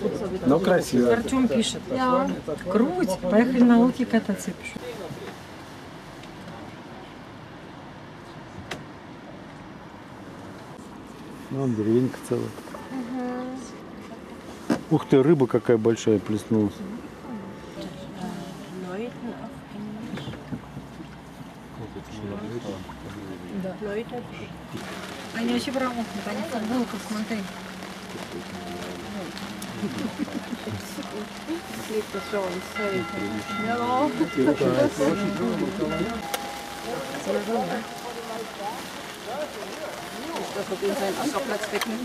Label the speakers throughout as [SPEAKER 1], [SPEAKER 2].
[SPEAKER 1] Но красиво.
[SPEAKER 2] Артем пишет. Круть, поехали на лодке кататься.
[SPEAKER 1] Вон деревенька целая. Ух ты, рыба какая большая плеснулась.
[SPEAKER 2] Да. Они вообще промокнут, они футболку, смотри.
[SPEAKER 3] Dat ook in zijn afvalplek wegnimmt.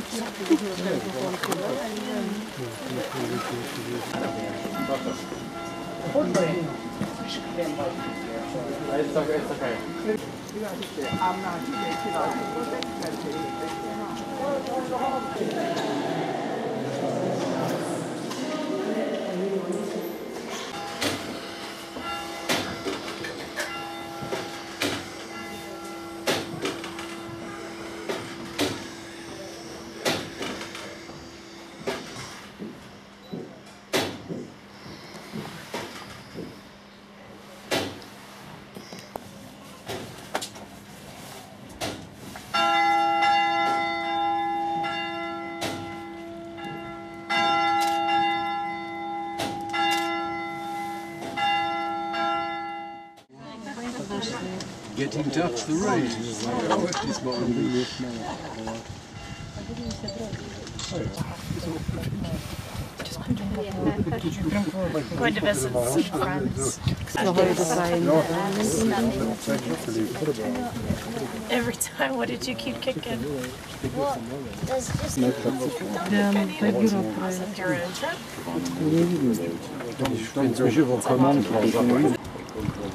[SPEAKER 4] Getting tough the rain.
[SPEAKER 5] Going to visit some friends. Every time, what did you keep kicking? Well, there's just
[SPEAKER 1] Je vous recommande.